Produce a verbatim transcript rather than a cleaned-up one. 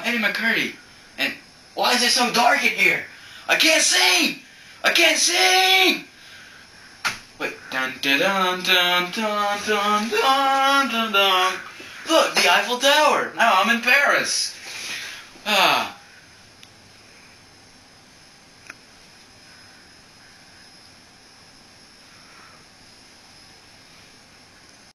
Eddie McCurdy. And why is it so dark in here? I can't see! I can't see! Wait. Dun dun dun dun dun dun dun dun dun. Look, the Eiffel Tower. Now I'm in Paris. Ah.